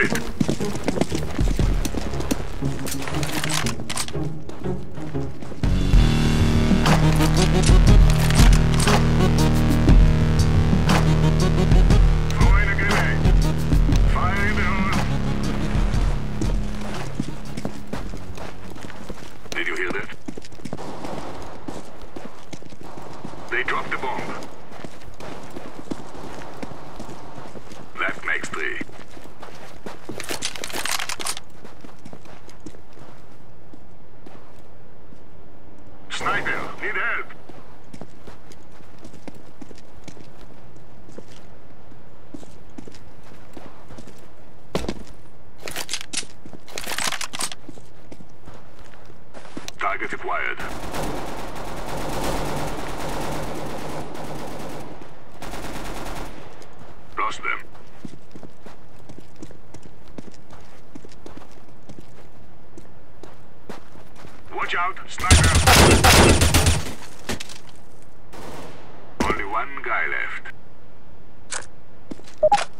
it! Throwing a grenade. Fire in the hole. Did you hear that? They dropped the bomb. That makes 3. Sniper, need help. Target acquired. Lost them. Watch out, sniper! Only one guy left.